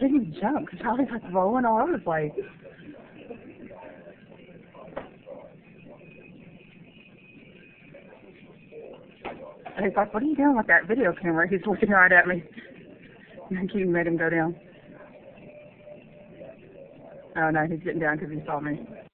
couldn't jump because Charlie's like rolling all over the place. And he's like, what are you doing with that video camera? He's looking right at me. And Keaton made him go down. Oh no, he's getting down because he saw me.